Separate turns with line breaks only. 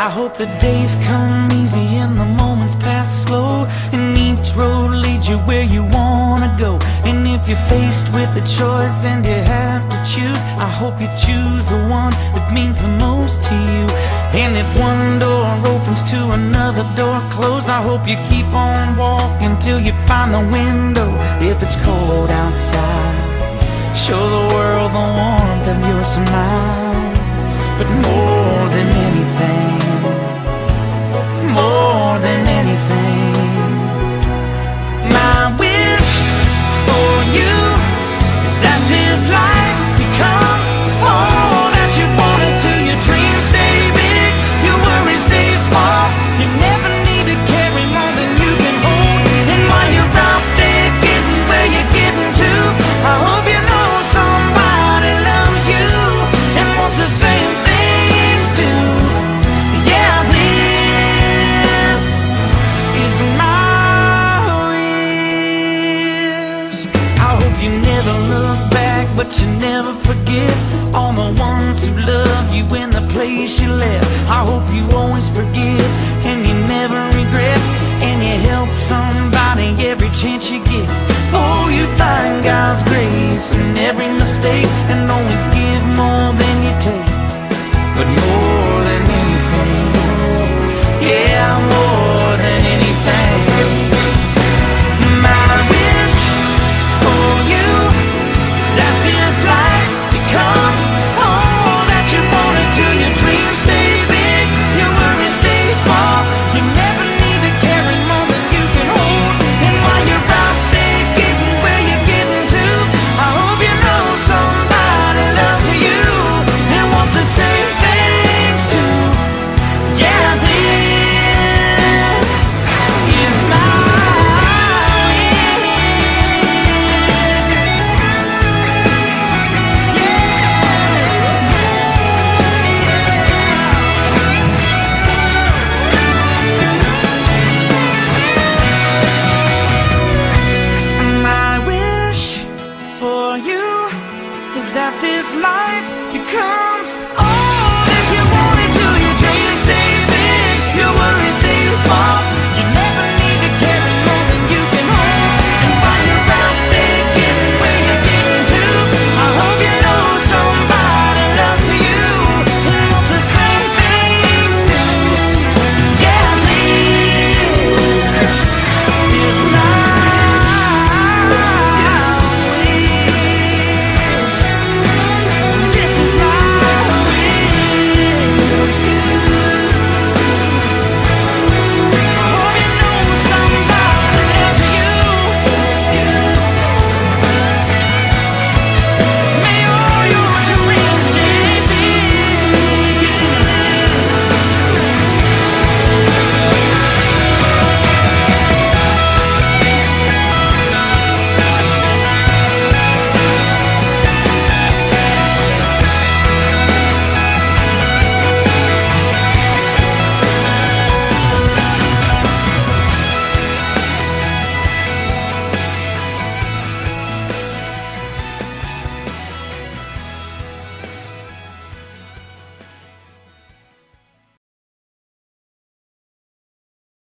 I hope the days come easy and the moments pass slow, and each road leads you where you wanna go. And if you're faced with a choice and you have to choose, I hope you choose the one that means the most to you. And if one door opens to another door closed, I hope you keep on walking till you find the window. If it's cold outside, show the world the warmth of your smile. But more than anything, more than anything, my wish for you is that this life becomes all that you want it to. Your dreams stay big, your worries stay small. You never need to carry more than you can hold. And while you're out there getting where you're getting to, I hope you know somebody loves you and wants the same things too. Yeah, this is my wish. I hope you never look back, but you never forget all the ones who love you in the place you left. I hope you always forgive and you never regret, and you help somebody every chance you get. Oh, you find God's grace in every mistake and always give more